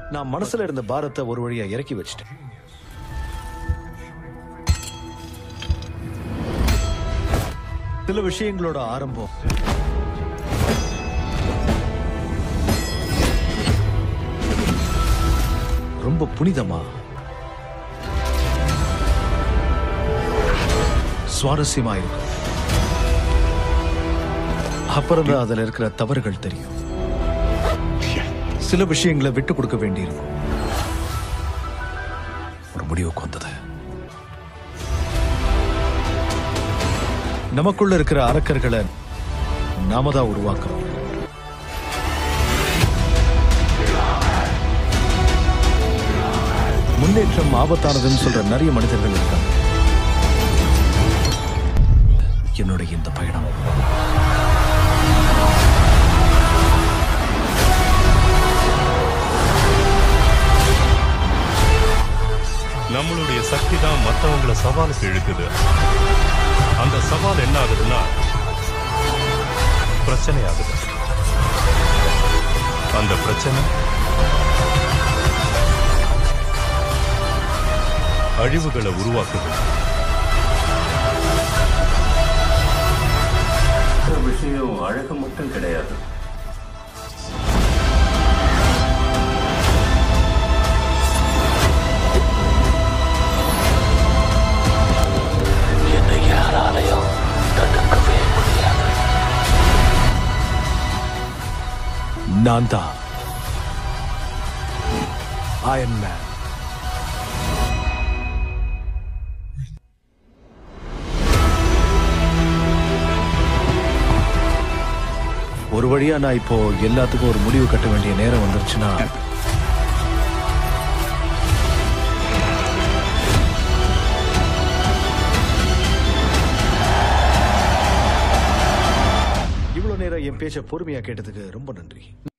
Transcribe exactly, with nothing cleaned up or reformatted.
நான் மனசுல இருந்த பாரத்தை ஒரு வழியா இறக்கி வச்சிட்டேன். சில விஷயங்களோட ஆரம்பம் ரொம்ப புனிதமா, சுவாரஸ்யமா இருக்கும். அப்புறம் தான் அதுல இருக்கிற தவறுகள் தெரியும். சில விஷயங்களை விட்டு கொடுக்க வேண்டியிருக்கும். ஒரு முடிவுக்கு வந்தது. நமக்குள்ள இருக்கிற அரக்கர்களை நாம தான் உருவாக்குறோம். முன்னேற்றம் ஆபத்தானதுன்னு சொல்ற நிறைய மனிதர்கள் இருக்காங்க. என்னுடைய இந்த பயணம் நம்மளுடைய சக்தி தான் மற்றவங்களை சவாலுக்கு இழுக்குது. அந்த சவால் என்ன ஆகுதுன்னா பிரச்சனை ஆகுது. அந்த பிரச்சனை அழிவுகளை உருவாக்குது. விஷயம் அழகு மட்டும் கிடையாது. என்னை யாராலையும் தடுக்கவே முடியாது. நான் தான் அயர்ன் மேன். ஒரு வழியா நான் இப்போ எல்லாத்துக்கும் ஒரு முடிவு கட்ட வேண்டிய நேரம் வந்துருச்சுன்னா இவ்வளவு நேரம் என் பேச்ச பொறுமையா கேட்டதுக்கு ரொம்ப நன்றி.